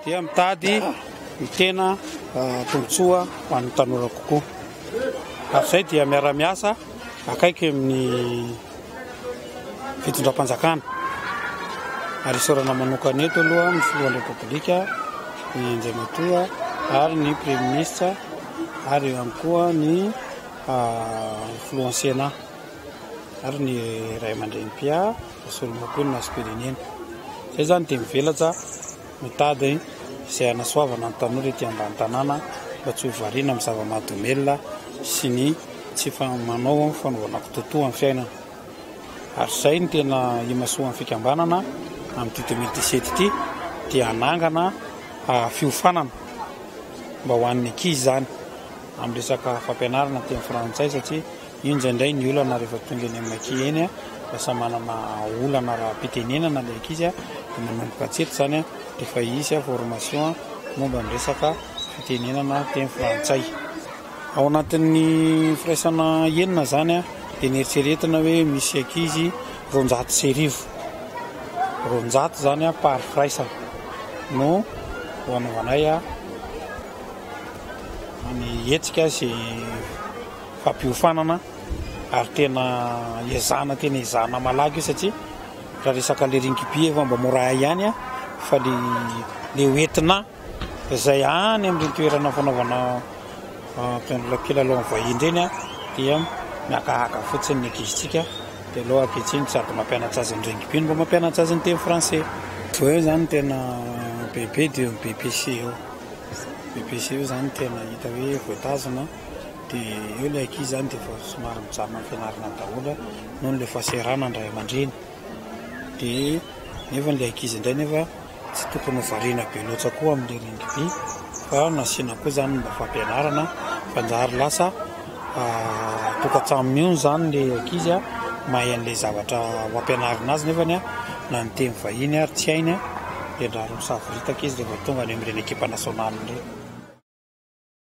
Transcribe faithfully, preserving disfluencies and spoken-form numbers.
dia mitady ny tena tombotsoa ho an'ny tanora kokoa. Ary izay dia miara-miasa akaiky amin'ny fitondram-panjakana. Ary isaorana manokana eto aloha ny filohan'ny repoblika, ny Andriamatoa, ary ny Premier Ministre, ary ihany koa ny filohan'ny Sénat, ary ny ray aman-dreny-pia, Solomapolo na Spirenena. Izay zany dia mivelatra mitady izay hanasoavana ny tanora ety ambany tanàna mba tsy ho variana amin'ny zava-mahadomelina sy ny tsy manao fanaovana kitotoa amin'ny fiainana. Ary izay ny tena imasoan'ny fikambanana amin'ny deux mille dix-sept ity dia hanangana fiofanana mba ho an'ny ankizy zany amin'ny resaka fampianarana teny frantsay, satria indraindray ny olana rehefa tonga eny amin'ny Maki eny lasa manana olana raha-pitenenana ilay ankizy dia manomboka hatreto zany rehefa isy formation momba ny resaka fitenenana teny frantsay. Ao anatin'ny firaisana enina zany dia nieritreretina hoe misy ankizy roanjato sy arivo roanjato zany pary firaisana no ho anaovanay ny hetsika sy fampiofanana, ary tena ezana tena ezana malaky satria raha resaka le ringiby efa mba mora ihany fa le le hoentina izay any amin'ny toerana fanaovana kilalao vahiny reny dia miakahaka fotsiny ny ankizitsika. Dia aloha ankehitriny tsy sady mampianatra azy ny ringiby mba mampianatra azy ny teny français. Eo zany tena bebe dia B P C eo B P C eo zany tena hita hoe voatazana, dia eo ilay ankizy zany dia efa somary mijanona fianarana daholo noho ny le fahaserana ny ray aman-dreny. Dia nefa ilay ankizy indray nefa tsy tokony ho variana be loatra koa amin'ilay ringiby, fa nasiana koa zany mba fampianarana fanjary lasa tokantrano mihony zany ilay ankizy mahay an'ilay zavatra fampianarana azy, nefa na ny teny vahiny ary tsy hainy dia raha misafiritaka izy rehefa tonga any amin'ireny ekipa nasionaly ireny.